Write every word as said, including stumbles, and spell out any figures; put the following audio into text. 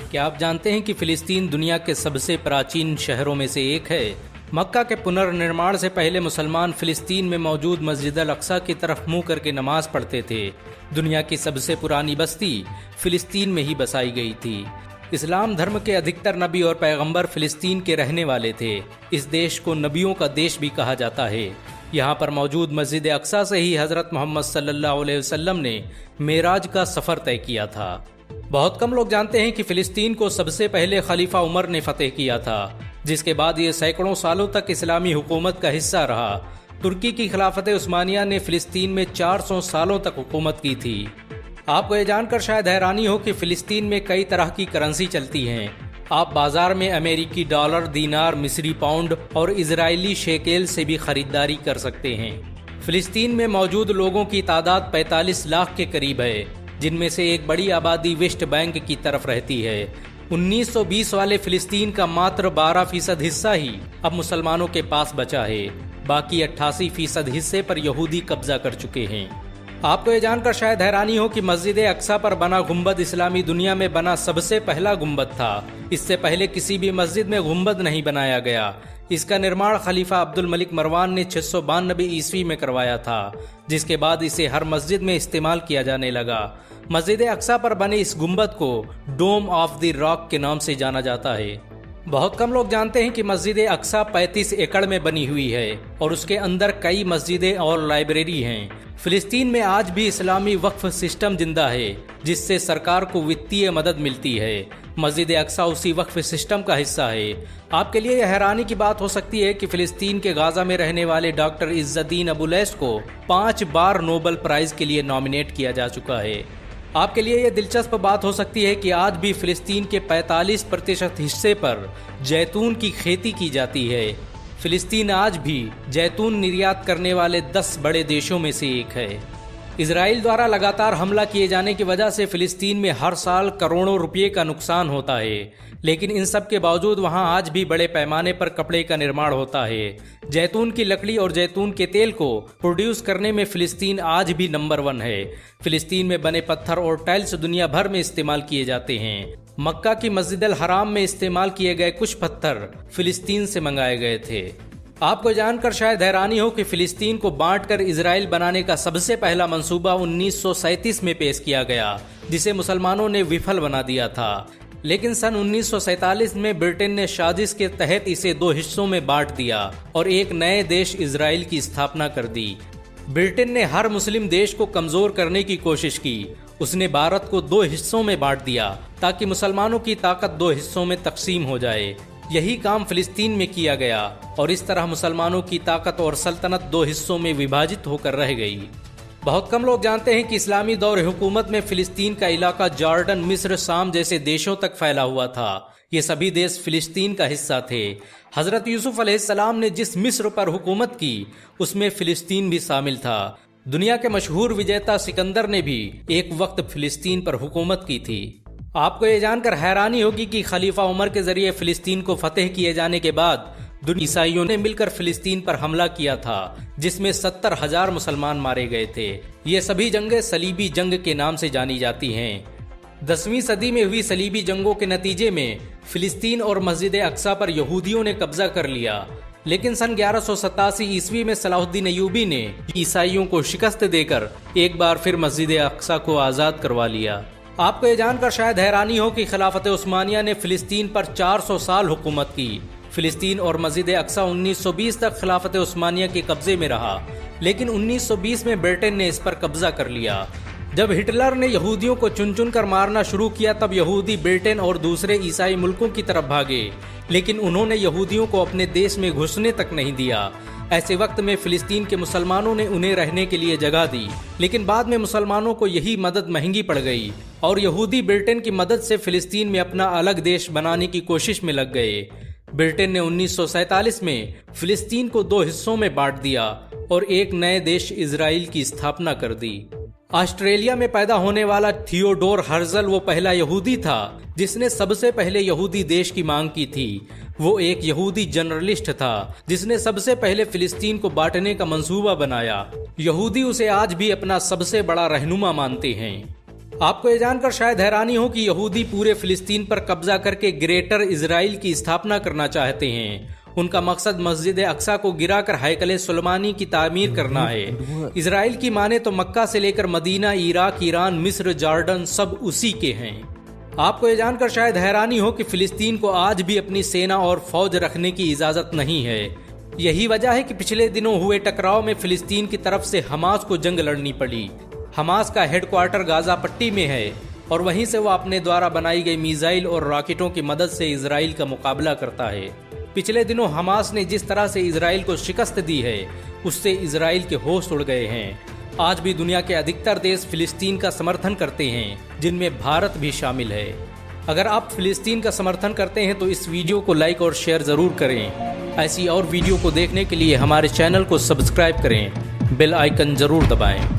क्या आप जानते हैं कि फिलिस्तीन दुनिया के सबसे प्राचीन शहरों में से एक है। मक्का के पुनर्निर्माण से पहले मुसलमान फिलिस्तीन में मौजूद मस्जिद अल अक्सा की तरफ मुंह करके नमाज पढ़ते थे। दुनिया की सबसे पुरानी बस्ती फिलिस्तीन में ही बसाई गई थी। इस्लाम धर्म के अधिकतर नबी और पैगंबर फिलिस्तीन के रहने वाले थे। इस देश को नबियों का देश भी कहा जाता है। यहाँ पर मौजूद मस्जिद अक्सा से ही हजरत मोहम्मद सल्लल्लाहु अलैहि वसल्लम ने मेराज का सफर तय किया था। बहुत कम लोग जानते हैं कि फिलिस्तीन को सबसे पहले खलीफा उमर ने फतेह किया था, जिसके बाद ये सैकड़ों सालों तक इस्लामी हुकूमत का हिस्सा रहा। तुर्की की खिलाफत उस्मानिया ने फिलिस्तीन में चार सौ सालों तक हुकूमत की थी। आपको ये जानकर शायद हैरानी हो कि फिलिस्तीन में कई तरह की करेंसी चलती हैं। आप बाजार में अमेरिकी डॉलर, दीनार, मिस्री पाउंड और इजरायली शेकेल से भी खरीदारी कर सकते हैं। फिलिस्तीन में मौजूद लोगों की तादाद पैंतालीस लाख के करीब है, जिनमें से एक बड़ी आबादी वेस्ट बैंक की तरफ रहती है। उन्नीस सौ बीस वाले फिलिस्तीन का मात्र बारह फीसद हिस्सा ही अब मुसलमानों के पास बचा है। बाकी अट्ठासी फीसद हिस्से पर यहूदी कब्जा कर चुके हैं। आपको ये जानकर शायद हैरानी हो कि मस्जिद अक्सा पर बना गुंबद इस्लामी दुनिया में बना सबसे पहला गुंबद था। इससे पहले किसी भी मस्जिद में गुंबद नहीं बनाया गया। इसका निर्माण खलीफा अब्दुल मलिक मरवान ने छह सौ बानबे ईस्वी में करवाया था, जिसके बाद इसे हर मस्जिद में इस्तेमाल किया जाने लगा। मस्जिद अक्सा पर बने इस गुंबद को डोम ऑफ द रॉक के नाम से जाना जाता है। बहुत कम लोग जानते हैं कि मस्जिद अक्सा पैंतीस एकड़ में बनी हुई है और उसके अंदर कई मस्जिदें और लाइब्रेरी हैं। फिलिस्तीन में आज भी इस्लामी वक्फ सिस्टम जिंदा है, जिससे सरकार को वित्तीय मदद मिलती है। मस्जिद अक्सा उसी वक्फ सिस्टम का हिस्सा है। आपके लिए यह हैरानी की बात हो सकती है कि फिलिस्तीन के गाजा में रहने वाले डॉक्टर इज्जुद्दीन अबुलैश को पांच बार नोबेल प्राइज के लिए नॉमिनेट किया जा चुका है। आपके लिए यह दिलचस्प बात हो सकती है कि आज भी फिलिस्तीन के पैंतालीस प्रतिशत हिस्से पर जैतून की खेती की जाती है। फिलिस्तीन आज भी जैतून निर्यात करने वाले दस बड़े देशों में से एक है। इजराइल द्वारा लगातार हमला किए जाने की वजह से फिलिस्तीन में हर साल करोड़ों रुपये का नुकसान होता है, लेकिन इन सब के बावजूद वहां आज भी बड़े पैमाने पर कपड़े का निर्माण होता है। जैतून की लकड़ी और जैतून के तेल को प्रोड्यूस करने में फिलिस्तीन आज भी नंबर वन है। फिलिस्तीन में बने पत्थर और टाइल्स दुनिया भर में इस्तेमाल किए जाते हैं। मक्का की मस्जिद अल हराम में इस्तेमाल किए गए कुछ पत्थर फिलिस्तीन से मंगाए गए थे। आपको जानकर शायद हैरानी हो कि फिलिस्तीन को बांटकर इजराइल बनाने का सबसे पहला मंसूबा उन्नीस सौ सैंतीस में पेश किया गया, जिसे मुसलमानों ने विफल बना दिया था। लेकिन सन उन्नीस सौ सैंतालीस में ब्रिटेन ने साजिश के तहत इसे दो हिस्सों में बांट दिया और एक नए देश इजराइल की स्थापना कर दी। ब्रिटेन ने हर मुस्लिम देश को कमजोर करने की कोशिश की। उसने भारत को दो हिस्सों में बांट दिया ताकि मुसलमानों की ताकत दो हिस्सों में तकसीम हो जाए। यही काम फिलिस्तीन में किया गया और इस तरह मुसलमानों की ताकत और सल्तनत दो हिस्सों में विभाजित होकर रह गई। बहुत कम लोग जानते हैं कि इस्लामी दौर हुकूमत में फिलिस्तीन का इलाका जॉर्डन, मिस्र, शाम जैसे देशों तक फैला हुआ था। ये सभी देश फिलिस्तीन का हिस्सा थे। हजरत यूसुफ अलैहिस्सलाम ने जिस मिस्र पर हुकूमत की, उसमें फिलिस्तीन भी शामिल था। दुनिया के मशहूर विजेता सिकंदर ने भी एक वक्त फिलिस्तीन पर हुकूमत की थी। आपको ये जानकर हैरानी होगी कि खलीफा उमर के जरिए फिलिस्तीन को फतेह किए जाने के बाद ईसाइयों ने मिलकर फिलिस्तीन पर हमला किया था, जिसमें सत्तर हजार मुसलमान मारे गए थे। ये सभी जंगें सलीबी जंग के नाम से जानी जाती हैं। दसवीं सदी में हुई सलीबी जंगों के नतीजे में फिलिस्तीन और मस्जिद अक्सा पर यहूदियों ने कब्जा कर लिया। लेकिन सन ग्यारह सौ सतासी ईस्वी में सलाहुद्दीन अय्यूबी ने ईसाइयों को शिकस्त देकर एक बार फिर मस्जिद अक्सा को आजाद करवा लिया। आपको ये जानकर शायद हैरानी हो कि खिलाफत उस्मानिया ने फिलिस्तीन पर चार सौ साल हुकूमत की। फिलिस्तीन और मस्जिद अक्सा उन्नीस सौ बीस तक खिलाफत उस्मानिया के कब्जे में रहा, लेकिन उन्नीस सौ बीस में ब्रिटेन ने इस पर कब्जा कर लिया। जब हिटलर ने यहूदियों को चुन चुन कर मारना शुरू किया, तब यहूदी ब्रिटेन और दूसरे ईसाई मुल्कों की तरफ भागे, लेकिन उन्होंने यहूदियों को अपने देश में घुसने तक नहीं दिया। ऐसे वक्त में फिलिस्तीन के मुसलमानों ने उन्हें रहने के लिए जगह दी, लेकिन बाद में मुसलमानों को यही मदद महंगी पड़ गई और यहूदी ब्रिटेन की मदद से फिलिस्तीन में अपना अलग देश बनाने की कोशिश में लग गए। ब्रिटेन ने उन्नीस सौ सैंतालीस में फिलिस्तीन को दो हिस्सों में बांट दिया और एक नए देश इजराइल की स्थापना कर दी। ऑस्ट्रेलिया में पैदा होने वाला थियोडोर हर्जल वो पहला यहूदी था जिसने सबसे पहले यहूदी देश की मांग की थी। वो एक यहूदी जर्नलिस्ट था जिसने सबसे पहले फिलिस्तीन को बांटने का मंसूबा बनाया। यहूदी उसे आज भी अपना सबसे बड़ा रहनुमा मानते हैं। आपको ये जानकर शायद हैरानी हो कि यहूदी पूरे फिलिस्तीन पर कब्जा करके ग्रेटर इजराइल की स्थापना करना चाहते हैं। उनका मकसद मस्जिद अक्सा को गिराकर हैकल सुलेमानी की तामीर करना है। इजराइल की माने तो मक्का से लेकर मदीना, इराक, ईरान, मिस्र, जॉर्डन सब उसी के हैं। आपको ये जानकर शायद हैरानी हो कि फिलिस्तीन को आज भी अपनी सेना और फौज रखने की इजाजत नहीं है। यही वजह है कि पिछले दिनों हुए टकराव में फिलिस्तीन की तरफ से हमास को जंग लड़नी पड़ी। हमास का हेडक्वार्टर गाजा पट्टी में है और वहीं से वह अपने द्वारा बनाई गई मिसाइल और रॉकेटों की मदद से इजराइल का मुकाबला करता है। पिछले दिनों हमास ने जिस तरह से इजराइल को शिकस्त दी है, उससे इजराइल के होश उड़ गए हैं। आज भी दुनिया के अधिकतर देश फिलिस्तीन का समर्थन करते हैं, जिनमें भारत भी शामिल है। अगर आप फिलिस्तीन का समर्थन करते हैं तो इस वीडियो को लाइक और शेयर जरूर करें। ऐसी और वीडियो को देखने के लिए हमारे चैनल को सब्सक्राइब करें, बेल आइकन जरूर दबाएं।